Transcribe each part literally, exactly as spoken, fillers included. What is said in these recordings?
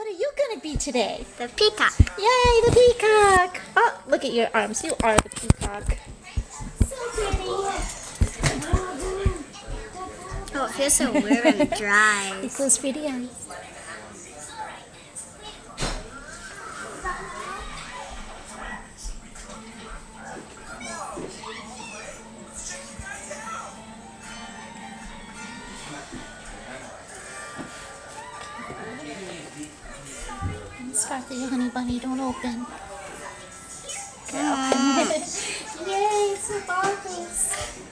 What are you gonna be today? The peacock. Yay, the peacock! Oh, look at your arms. You are the peacock. So pretty. Oh, it feels so weird and dry. It's those pretty eyes. Start the honey bunny, don't open. Mm. Yay, it's sparkles.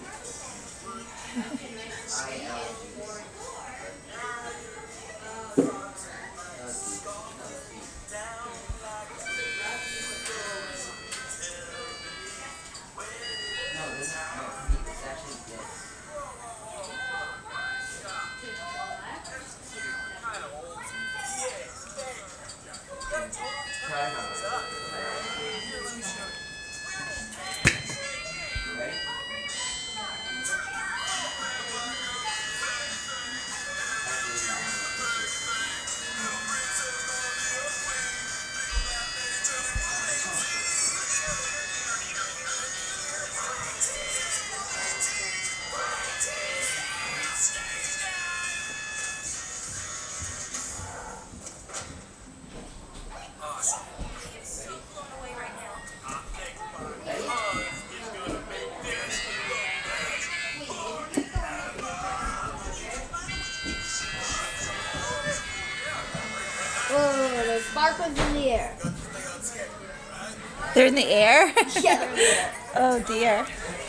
Oh, the sparkles in the air. They're in the air? Yeah, they're in the air. Oh dear.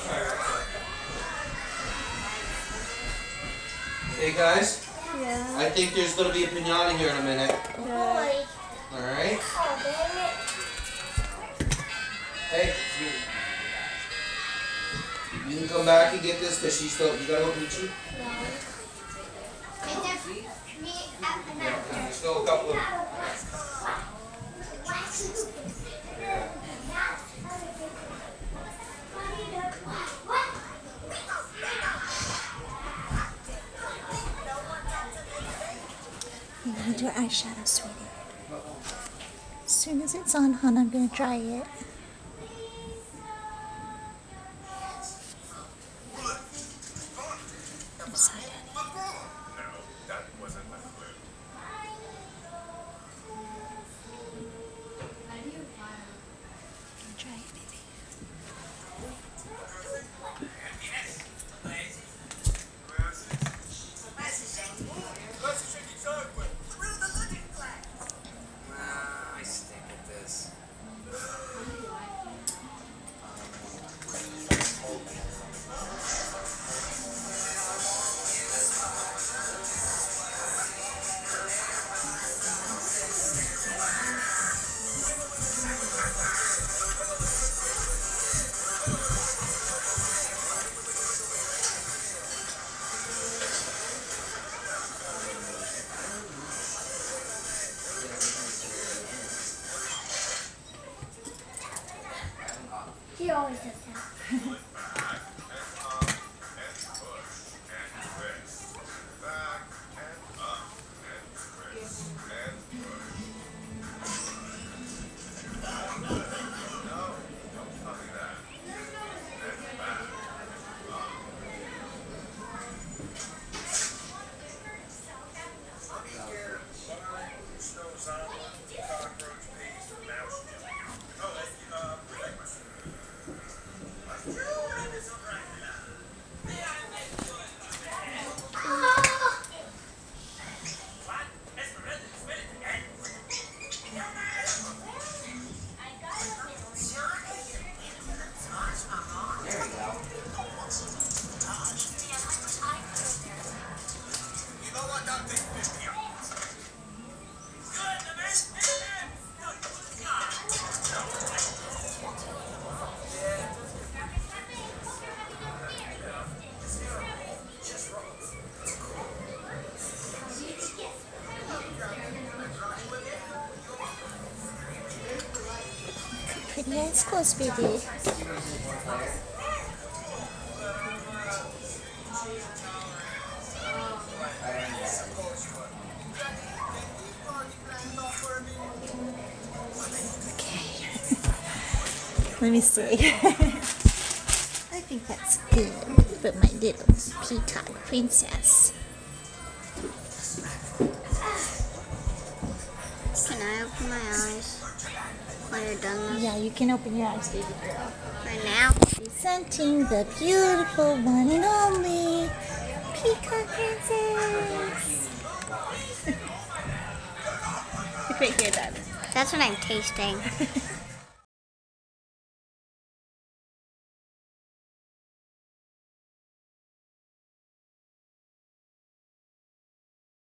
Hey guys, Yeah. I think there's gonna be a pinata here in a minute. Yeah. Alright? Oh, dang it. Hey, you, you can come back and get this because she's still, you gotta go Peachy? No. Yeah, there's still a couple of... You need your eyeshadow, sweetie. As soon as it's on, hon, I'm gonna dry it. Other side, honey. Try it, baby. I stink at this. He always does that. Pretty eyes close, baby. Let me see. I think that's good for my little peacock princess. Can I open my eyes when you're done this? Yeah, you can open your eyes, baby girl. Right now? Presenting the beautiful one and only Peacock Princess. Right here, darling. That's what I'm tasting.